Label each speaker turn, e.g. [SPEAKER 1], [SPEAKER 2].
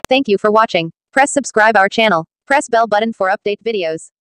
[SPEAKER 1] Thank you for watching. Press subscribe our channel. Press bell button for update videos.